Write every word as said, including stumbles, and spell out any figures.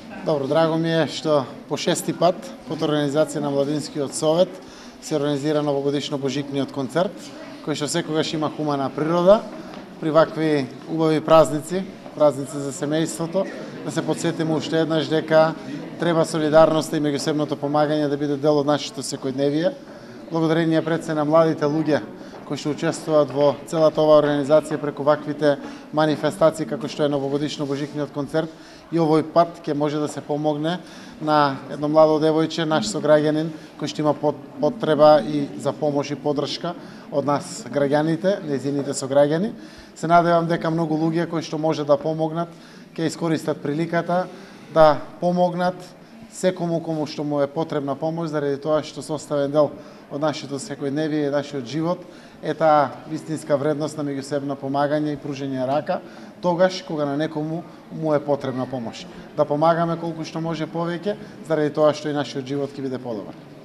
Добро, драго ми е што по шести пат под организација на Младинскиот совет се организира новогодишно божикниот концерт, кој што секогаш има хумана природа, при вакви убави празници, празници за семејството, да се потсетиме уште еднаш дека треба солидарноста и меѓусебното помагање да биде дел од нашето секојдневие. Благодарение пред се на младите луѓе кои што учествуваат во целата оваа организација преку ваквите манифестации како што е новогодишно божикниот концерт, и овој пат ќе може да се помогне на едно младо девојче, наш сограѓанин, кој што има потреба и за помош и поддршка од нас граѓаните, нејзините сограѓани. Се надевам дека многу луѓе кои што може да помогнат ќе искористат приликата да помогнат секому кому што му е потребна помош, заради тоа што составен дел од нашето секојдневие и нашиот живот е таа вистинска вредност на меѓусебно помагање и пружење рака, тогаш кога на некому му е потребна помош. Да помагаме колку што може повеќе, заради тоа што и нашиот живот ќе биде подобар.